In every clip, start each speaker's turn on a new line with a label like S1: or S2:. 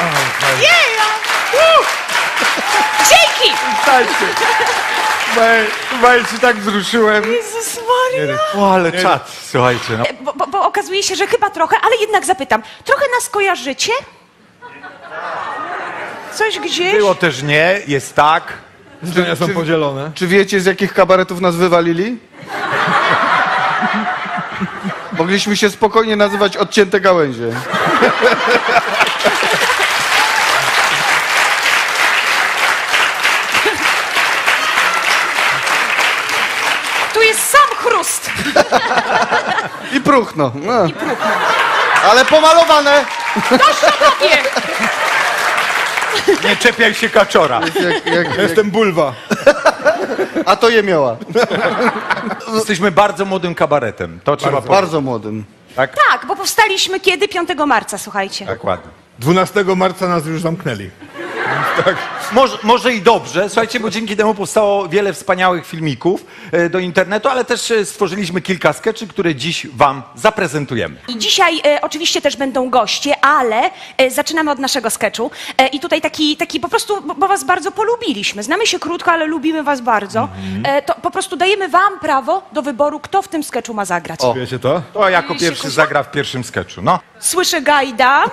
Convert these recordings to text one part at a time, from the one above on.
S1: Dzięki!
S2: Chyba się tak wzruszyłem.
S1: Jezus Maria.
S2: O, ale czad, słuchajcie. No.
S1: Bo okazuje się, że chyba trochę, ale jednak zapytam. Trochę nas kojarzycie? Coś gdzieś?
S2: Było też nie, jest tak.
S3: Zdania są podzielone.
S4: Czy wiecie, z jakich kabaretów nas wywalili? Mogliśmy się spokojnie nazywać Odcięte Gałęzie.
S1: Tu jest sam chrust.
S4: I próchno. No. Ale pomalowane.
S1: Tobie.
S2: Nie czepiaj się kaczora.
S3: Jestem bulwa.
S4: A to je miała.
S2: Jesteśmy bardzo młodym kabaretem. To trzeba powiedzieć.
S4: Bardzo młodym.
S2: Tak?
S1: Tak, bo powstaliśmy kiedy? 5 marca, słuchajcie.
S2: Dokładnie.
S3: 12 marca nas już zamknęli. Tak.
S2: Może i dobrze, słuchajcie, bo dzięki temu powstało wiele wspaniałych filmików do internetu, ale też stworzyliśmy kilka skeczy, które dziś wam zaprezentujemy.
S1: I dzisiaj oczywiście też będą goście, ale zaczynamy od naszego sketchu. I tutaj taki po prostu, bo was bardzo polubiliśmy. Znamy się krótko, ale lubimy was bardzo. To po prostu dajemy wam prawo do wyboru, kto w tym sketchu ma zagrać.
S3: Wiecie to?
S2: To jako pierwszy zagra w pierwszym sketchu, no.
S1: Słyszę Gajda.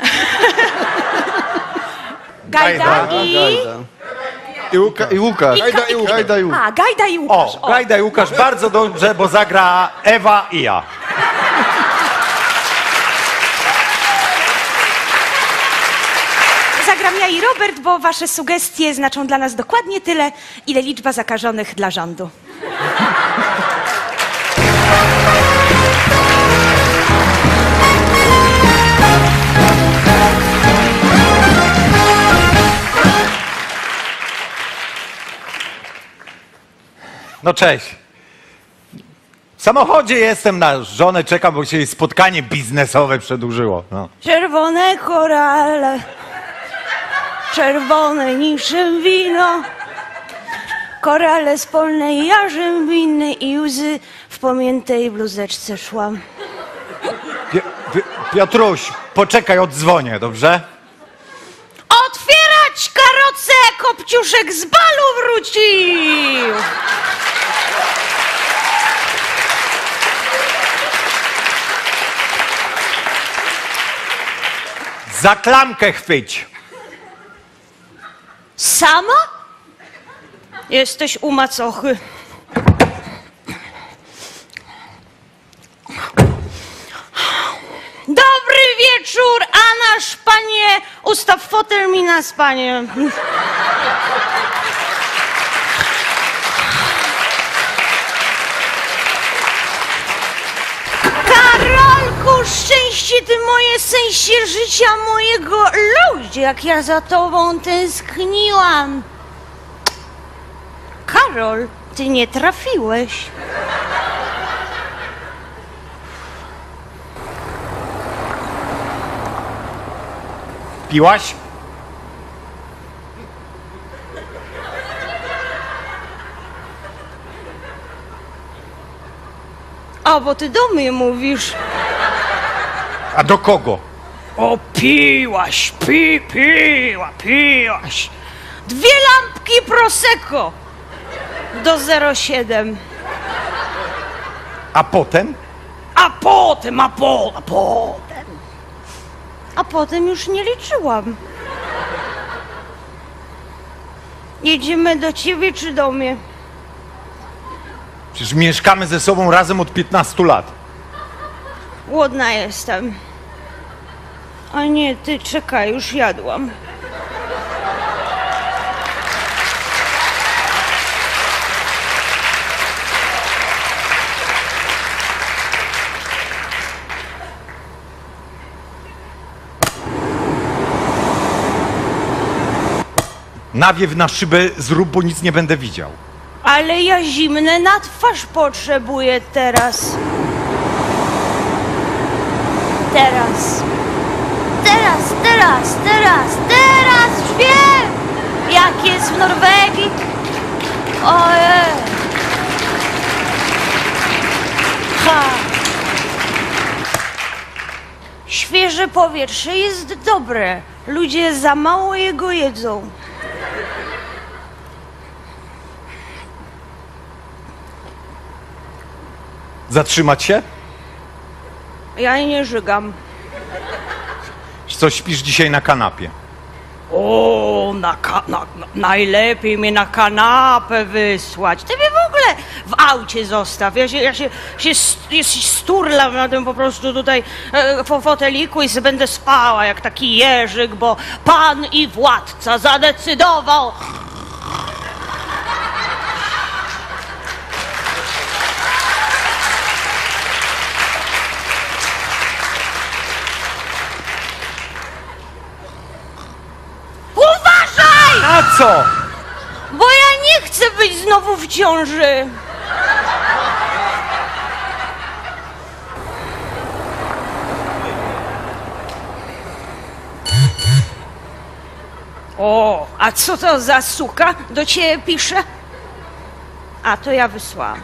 S1: Gajda i...
S4: I Łukasz.
S3: Gajda i Łukasz.
S4: Gajda i Łukasz.
S1: A, Gajda i Łukasz.
S2: O, Gajda i Łukasz bardzo dobrze, bo zagra Ewa i ja.
S1: Zagram ja i Robert, bo wasze sugestie znaczą dla nas dokładnie tyle, ile liczba zakażonych dla rządu.
S2: No cześć. W samochodzie jestem, na żonę czekam, bo się jej spotkanie biznesowe przedłużyło. No.
S1: Czerwone korale, czerwone niczym wino, korale z polnej jarzębiny i łzy w pomiętej bluzeczce szłam.
S2: Piotruś, poczekaj, odzwonię, dobrze?
S1: Otwierać karocę, Kopciuszek z balu wrócił!
S2: Za klamkę chwyć.
S1: Sama? Jesteś u macochy. Dobry wieczór, a nasz panie, ustaw fotel mi na spanie. Karolku, szczęście ty moje, sensie życia mojego, ludzie, jak ja za tobą tęskniłam. Karol, ty nie trafiłeś.
S2: Piłaś?
S1: A, bo ty do mnie mówisz.
S2: A do kogo?
S1: O, piłaś, piłaś. 2 lampki Prosecco do 0,7.
S2: A potem?
S1: A potem już nie liczyłam. Jedziemy do ciebie czy do mnie?
S2: Przecież mieszkamy ze sobą razem od 15 lat.
S1: Głodna jestem. A nie, ty czekaj, już jadłam.
S2: Nawiew na szybę zrób, bo nic nie będę widział.
S1: Ale ja zimne na twarz potrzebuję teraz. Teraz wiem, jak jest w Norwegii. Ojej. Ha. Świeże powietrze jest dobre. Ludzie za mało jego jedzą.
S2: Zatrzymać się?
S1: Ja nie żygam.
S2: Co, śpisz dzisiaj na kanapie?
S1: O, najlepiej mnie na kanapę wysłać. Ty mnie w ogóle w aucie zostaw. Ja się sturlam na tym po prostu tutaj foteliku i sobie będę spała jak taki jeżyk, bo pan i władca zadecydował. Uważaj!
S2: A co?
S1: Bo ja nie chcę być znowu w ciąży. O, a co to za suka do ciebie pisze? A to ja wysłałam.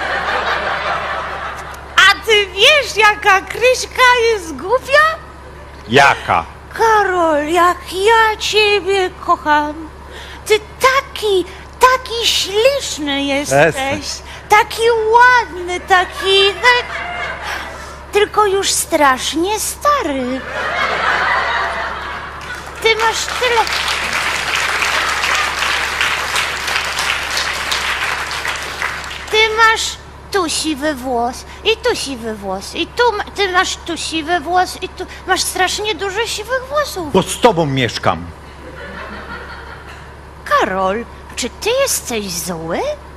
S1: A ty wiesz, jaka Kryśka jest głupia?
S2: Jaka?
S1: Karol, jak ja ciebie kocham. Ty taki śliczny jesteś.
S2: Przestań.
S1: Taki ładny, taki... Tylko już strasznie stary. Ty masz tyle... Ty masz tu siwy włos i tu siwy włos i tu ty masz tu siwy włos i tu masz strasznie dużo siwych włosów.
S2: Bo z tobą mieszkam.
S1: Karol, czy ty jesteś zły?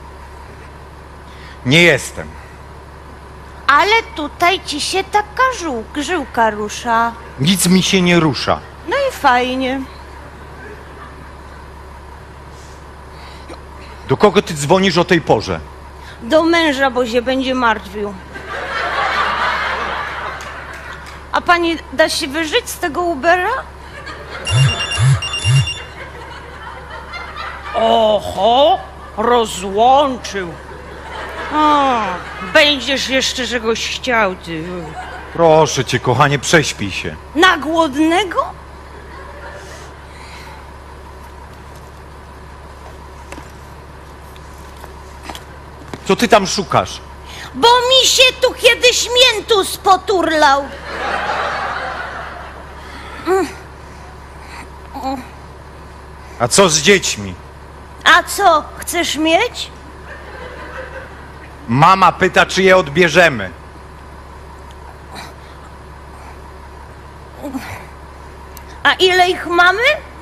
S2: Nie jestem.
S1: Ale tutaj ci się taka żyłka rusza.
S2: Nic mi się nie rusza.
S1: No i fajnie.
S2: Do kogo ty dzwonisz o tej porze?
S1: Do męża, bo się będzie martwił. A pani da się wyżyć z tego Ubera? Oho, rozłączył. O, będziesz jeszcze czegoś chciał, ty.
S2: Proszę cię, kochanie, prześpij się.
S1: Na głodnego?
S2: Co ty tam szukasz?
S1: Bo mi się tu kiedyś miętus poturlał.
S2: A co z dziećmi?
S1: A co, chcesz mieć?
S2: Mama pyta, czy je odbierzemy.
S1: A ile ich mamy?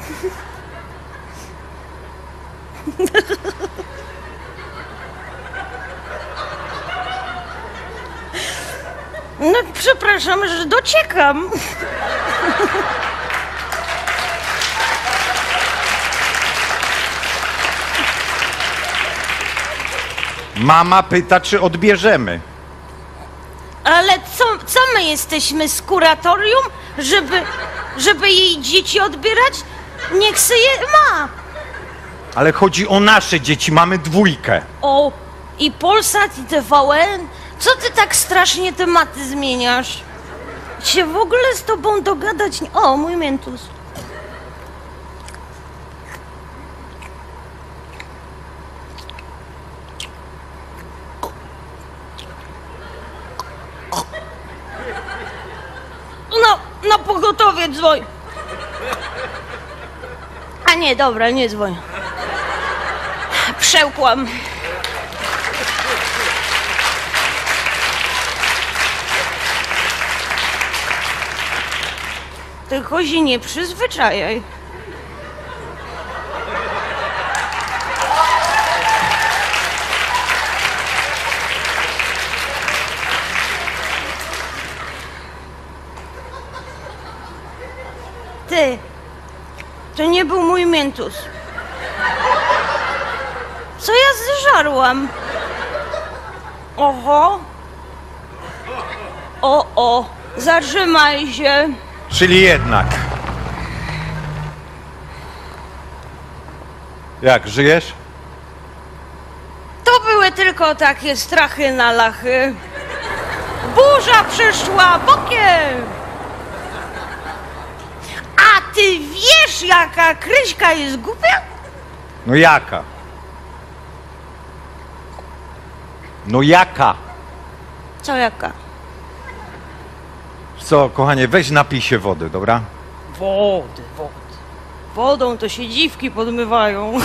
S1: No, przepraszam, że dociekam.
S2: Mama pyta, czy odbierzemy.
S1: Ale co my jesteśmy z kuratorium, żeby jej dzieci odbierać? Niech se je ma.
S2: Ale chodzi o nasze dzieci, mamy 2.
S1: O, i Polsat, i TVN. Co ty tak strasznie tematy zmieniasz? Się w ogóle z tobą dogadać nie... O, mój miętus. No, na pogotowie dzwoń. A nie, dobra, nie dzwoń. Przełkłam. Tylko się nie przyzwyczajaj. Ty, to nie był mój miętus. Co ja zżarłam? Oho. O, zatrzymaj się.
S2: Czyli jednak. Jak, żyjesz?
S1: To były tylko takie strachy na lachy. Burza przyszła bokiem. jaka Kryśka jest głupia?
S2: No jaka? No jaka?
S1: Co jaka?
S2: Co, kochanie, weź napij się wody, dobra?
S1: Wody. Wodą to się dziwki podmywają.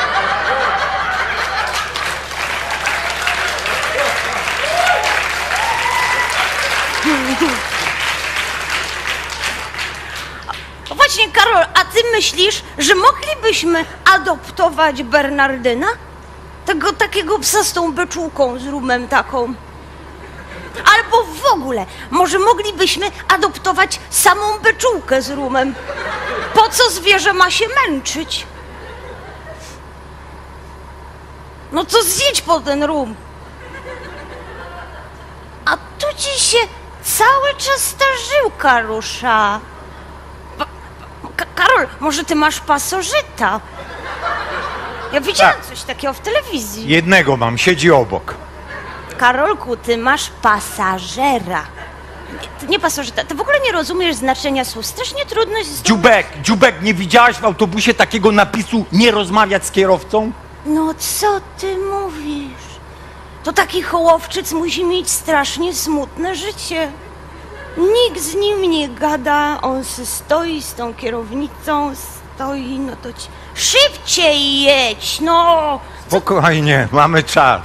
S1: Właśnie, Karol, a ty myślisz, że moglibyśmy adoptować Bernardyna? Tego takiego psa z tą beczułką, z rumem taką. Albo w ogóle, może moglibyśmy adoptować samą beczułkę z rumem. Po co zwierzę ma się męczyć? No to zjedź po ten rum. A tu ci się cały czas ta żyłka rusza. Karol, może ty masz pasożyta? Ja widziałam coś takiego w telewizji.
S2: Jednego mam, siedzi obok.
S1: Karolku, ty masz pasażera. Nie pasożyta. Ty w ogóle nie rozumiesz znaczenia słów. Strasznie trudno jest...
S2: Dziubek, nie widziałaś w autobusie takiego napisu nie rozmawiać z kierowcą?
S1: No co ty mówisz? To taki hołowczyc musi mieć strasznie smutne życie. Nikt z nim nie gada, on se stoi z tą kierownicą, stoi, no to ci... Szybciej jedź, no!
S2: Spokojnie, mamy czas.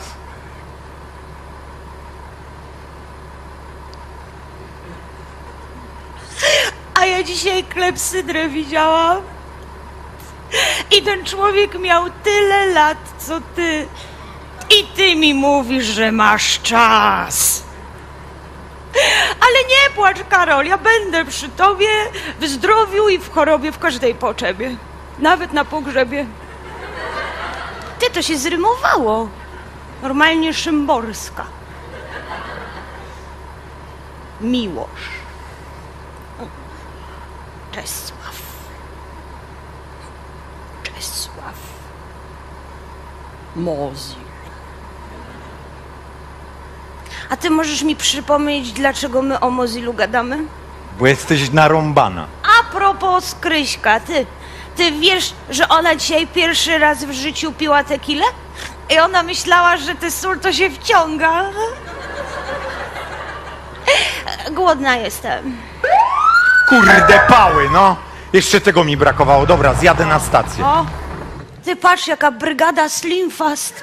S1: A ja dzisiaj klepsydrę widziałam. I ten człowiek miał tyle lat, co ty. I ty mi mówisz, że masz czas. Ale nie płacz, Karol, ja będę przy tobie w zdrowiu i w chorobie, w każdej potrzebie. Nawet na pogrzebie. Ty, to się zrymowało. Normalnie Szymborska. Miłosz. Czesław. Mozil. A ty możesz mi przypomnieć, dlaczego my o Mozilu gadamy?
S2: Bo jesteś narąbana.
S1: A propos Kryśka, ty wiesz, że ona dzisiaj pierwszy raz w życiu piła tequilę? I ona myślała, że ty sól to się wciąga. Głodna jestem.
S2: Kurde pały, no. Jeszcze tego mi brakowało. Dobra, zjadę na stację.
S1: O, ty patrz, jaka brygada Slim Fast.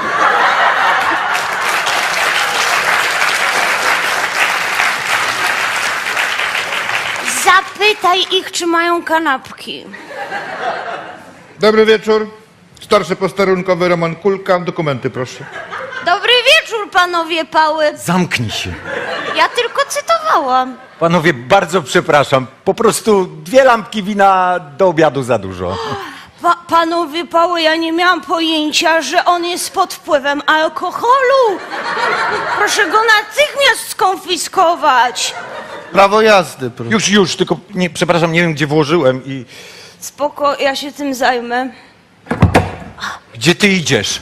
S1: Zapytaj ich, czy mają kanapki.
S3: Dobry wieczór. Starszy posterunkowy Roman Kulka. Dokumenty, proszę.
S1: Dobry wieczór, panowie pały.
S2: Zamknij się.
S1: Ja tylko cytowałam.
S2: Panowie, bardzo przepraszam. Po prostu 2 lampki wina do obiadu za dużo.
S1: Panowie pały, ja nie miałam pojęcia, że on jest pod wpływem alkoholu. Proszę go natychmiast skonfiskować.
S4: Prawo jazdy, proszę.
S2: Już, tylko nie, przepraszam, nie wiem gdzie włożyłem i...
S1: Spoko, ja się tym zajmę.
S2: Gdzie ty idziesz?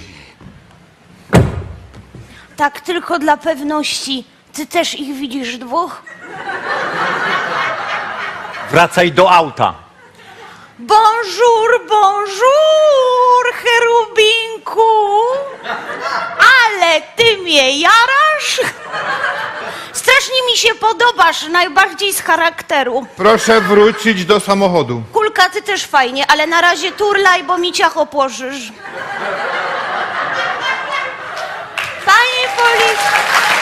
S1: Tak tylko dla pewności. Ty też ich widzisz 2?
S2: Wracaj do auta.
S1: Bonjour, bonjour, cherubinku. Ale ty mnie jarasz? Strasznie mi się podobasz, najbardziej z charakteru.
S3: Proszę wrócić do samochodu.
S1: Kulka, ty też fajnie, ale na razie turlaj, bo mi ciacho pożysz. Panie policji...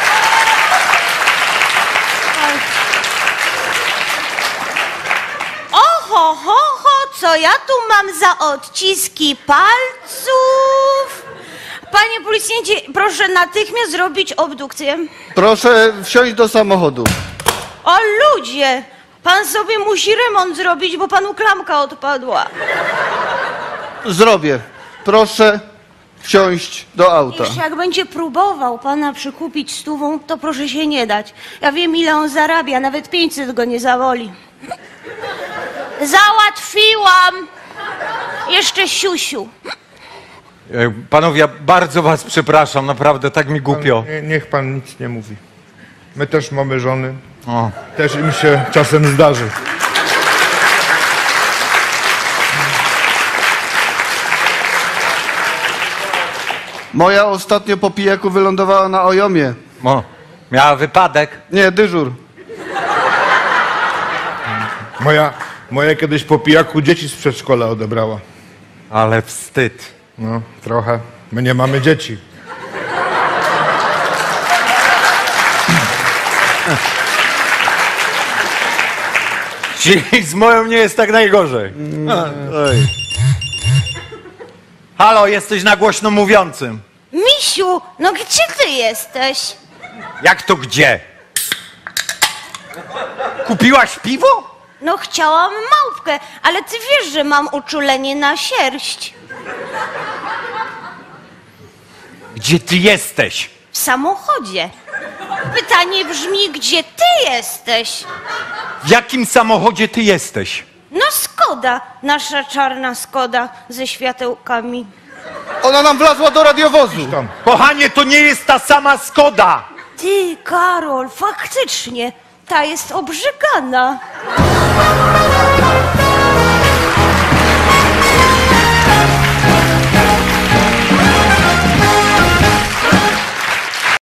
S1: Oho, co ja tu mam za odciski palców? Panie policjancie, proszę natychmiast zrobić obdukcję.
S4: Proszę wsiąść do samochodu.
S1: O ludzie, pan sobie musi remont zrobić, bo panu klamka odpadła.
S4: Zrobię. Proszę wsiąść do auta.
S1: Jeszcze jak będzie próbował pana przykupić 100, to proszę się nie dać. Ja wiem, ile on zarabia, nawet 500 go nie zawoli. Załatwiłam! Jeszcze siusiu.
S2: Panowie, ja bardzo was przepraszam, naprawdę, tak mi głupio.
S3: Niech pan nic nie mówi. My też mamy żony.
S2: O.
S3: Też im się czasem zdarzy.
S4: Moja ostatnio po pijaku wylądowała na Ojomie.
S2: O, miała wypadek.
S4: Nie, dyżur.
S3: Moja kiedyś po pijaku dzieci z przedszkola odebrała.
S2: Ale wstyd.
S3: No, trochę. My nie mamy dzieci.
S2: Czyli z moją nie jest tak najgorzej. Oj. Halo, jesteś na głośno mówiącym.
S5: Misiu, no gdzie ty jesteś?
S2: Jak to gdzie? Kupiłaś piwo?
S5: No chciałam małpkę, ale ty wiesz, że mam uczulenie na sierść.
S2: Gdzie ty jesteś?
S5: W samochodzie. Pytanie brzmi, gdzie ty jesteś?
S2: W jakim samochodzie ty jesteś?
S5: No Skoda, nasza czarna Skoda ze światełkami.
S4: Ona nam wlazła do radiowozu.
S3: Tam.
S2: Kochanie, to nie jest ta sama Skoda.
S5: Ty, Karol, faktycznie, ta jest obrzygana.